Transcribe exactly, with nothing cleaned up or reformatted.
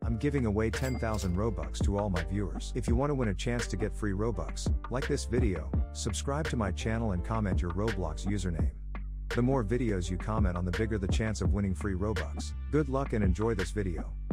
I'm giving away ten thousand Robux to all my viewers. If you want to win a chance to get free Robux, like this video, subscribe to my channel and comment your Roblox username. The more videos you comment on, the bigger the chance of winning free Robux. Good luck and enjoy this video.